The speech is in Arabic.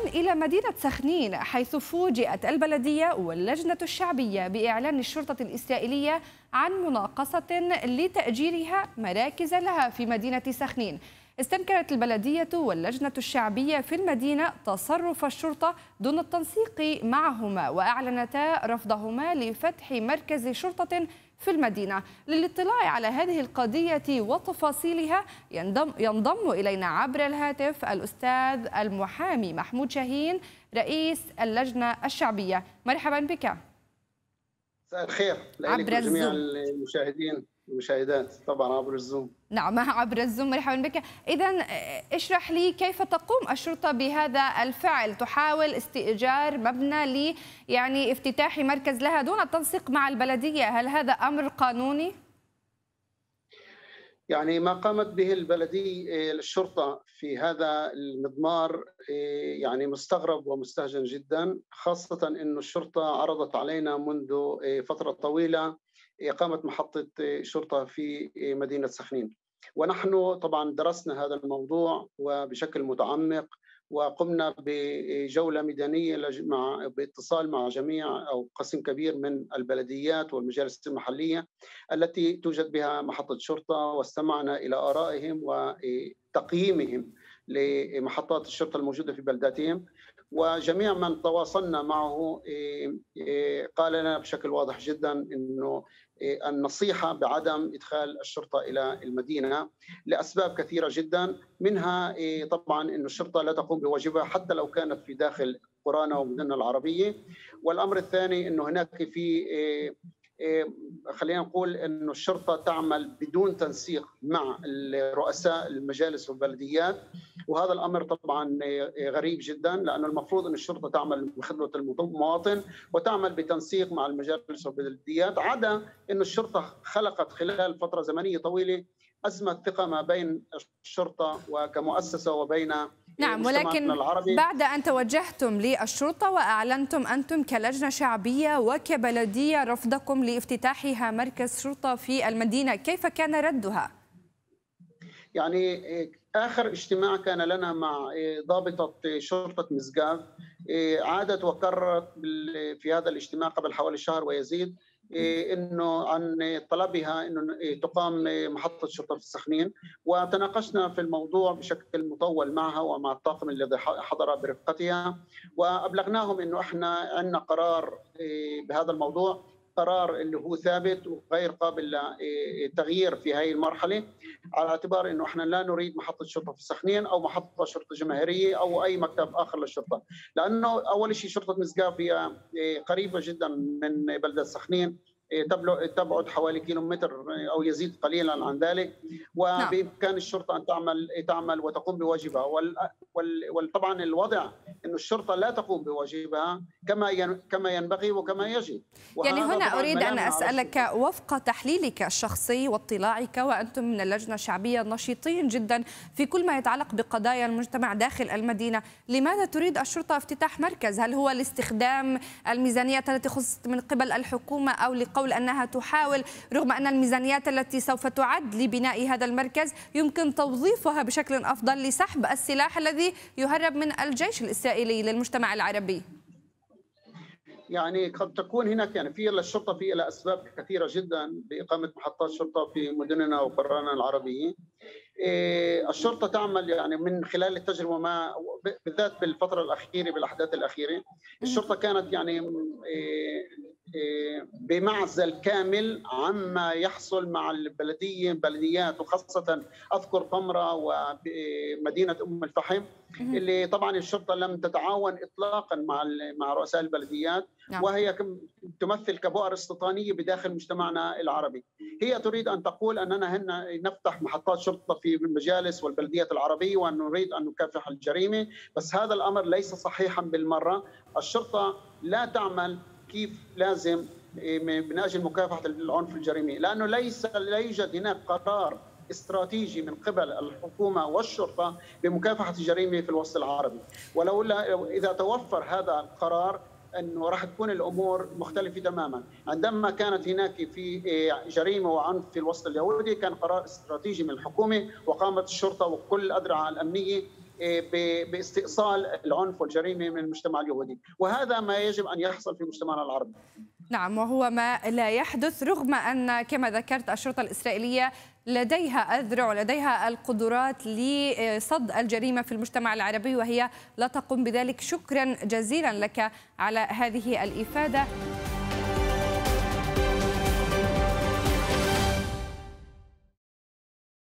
إلى مدينة سخنين، حيث فوجئت البلدية واللجنة الشعبية بإعلان الشرطة الإسرائيلية عن مناقصة لتأجيرها مراكز لها في مدينة سخنين. استنكرت البلدية واللجنة الشعبية في المدينة تصرف الشرطة دون التنسيق معهما، وأعلنتا رفضهما لفتح مركز شرطة في المدينة. للاطلاع على هذه القضية وتفاصيلها ينضم إلينا عبر الهاتف الأستاذ المحامي محمود شاهين رئيس اللجنة الشعبية. مرحبا بك. مساء الخير عبر الزوم. جميع المشاهدين والمشاهدات طبعا عبر الزوم. نعم عبر الزوم، مرحبا بك. إذن اشرح لي كيف تقوم الشرطة بهذا الفعل، تحاول استئجار مبنى افتتاح مركز لها دون التنسيق مع البلدية، هل هذا أمر قانوني؟ ما قامت به البلدية الشرطة في هذا المضمار مستغرب ومستهجن جدا، خاصة أن الشرطة عرضت علينا منذ فترة طويلة إقامة محطة شرطة في مدينة سخنين، ونحن طبعا درسنا هذا الموضوع وبشكل متعمق، وقمنا بجولة ميدانية باتصال مع جميع أو قسم كبير من البلديات والمجالس المحلية التي توجد بها محطة شرطة، واستمعنا إلى آرائهم وتقييمهم لمحطات الشرطة الموجودة في بلداتهم. وجميع من تواصلنا معه قال لنا بشكل واضح جدا أنه النصيحة بعدم إدخال الشرطة إلى المدينة لأسباب كثيرة جدا، منها طبعا أن الشرطة لا تقوم بواجبها حتى لو كانت في داخل قرانا ومدننا العربية. والأمر الثاني أنه هناك خلينا نقول أن الشرطة تعمل بدون تنسيق مع رؤساء المجالس والبلديات، وهذا الأمر طبعا غريب جدا، لأنه المفروض أن الشرطة تعمل بخدمة المواطن وتعمل بتنسيق مع المجالس والبلديات، عدا أن الشرطة خلقت خلال فترة زمنية طويلة أزمة ثقة ما بين الشرطة وكمؤسسة وبين نعم، ولكن بعد أن توجهتم للشرطة وأعلنتم أنتم كلجنة شعبية وكبلدية رفضكم لافتتاحها مركز شرطة في المدينة، كيف كان ردها؟ آخر اجتماع كان لنا مع ضابطة شرطة مسقاف، عادت وكررت في هذا الاجتماع قبل حوالي شهر ويزيد انه عن طلبها انه تقام محطه شرطه في سخنين، وتناقشنا في الموضوع بشكل مطول معها ومع الطاقم الذي حضر برفقتها، وابلغناهم انه احنا عندنا قرار بهذا الموضوع، قرار اللي هو ثابت وغير قابل للتغيير في هذه المرحله، على اعتبار انه احنا لا نريد محطه شرطه في سخنين او محطه شرطه جماهيريه او اي مكتب اخر للشرطه، لانه اول شيء شرطه مسقاف هي قريبه جدا من بلده سخنين، تبعد حوالي كيلومتر او يزيد قليلا عن ذلك، وبامكان الشرطه ان تعمل وتقوم بواجبها. وطبعا الوضع انه الشرطه لا تقوم بواجبها كما ينبغي وكما يجب. هنا اريد ان اسالك وفق تحليلك الشخصي واطلاعك، وانتم من اللجنه الشعبيه نشيطين جدا في كل ما يتعلق بقضايا المجتمع داخل المدينه، لماذا تريد الشرطه افتتاح مركز؟ هل هو لاستخدام الميزانيات التي خصصت من قبل الحكومه، او لقول انها تحاول رغم ان الميزانيات التي سوف تعد لبناء هذا المركز يمكن توظيفها بشكل افضل لسحب السلاح الذي يهرب من الجيش الإسرائيلي للمجتمع العربي؟ قد تكون هناك في للشرطة في أسباب كثيرة جدا لإقامة محطات شرطة في مدننا وقرانا العربية. الشرطة تعمل من خلال التجربة ما بالذات بالفترة الأخيرة بالأحداث الأخيرة، الشرطة كانت بمعزل كامل عما يحصل مع البلديات، وخاصة أذكر طمرة ومدينة أم الفحم اللي طبعا الشرطة لم تتعاون إطلاقا مع رؤساء البلديات، وهي تمثل كبؤر استيطانية بداخل مجتمعنا العربي. هي تريد أن تقول أننا هنا نفتح محطات شرطة في المجالس والبلديات العربية وأن نريد أن نكافح الجريمة، بس هذا الأمر ليس صحيحا بالمرة. الشرطة لا تعمل كيف لازم من أجل مكافحة العنف الجريمي، لأنه لا يوجد هناك قرار استراتيجي من قبل الحكومة والشرطة بمكافحة الجريمة في الوسط العربي، ولولا إذا توفر هذا القرار أنه راح تكون الأمور مختلفة تماما. عندما كانت هناك في جريمة وعنف في الوسط اليهودي كان قرار استراتيجي من الحكومة، وقامت الشرطة وكل الأذرع الأمنية باستئصال العنف والجريمة من المجتمع اليهودي، وهذا ما يجب أن يحصل في مجتمعنا العربي. نعم، وهو ما لا يحدث، رغم أن كما ذكرت الشرطة الإسرائيلية لديها أذرع ولديها القدرات لصد الجريمة في المجتمع العربي، وهي لا تقوم بذلك. شكرا جزيلا لك على هذه الإفادة.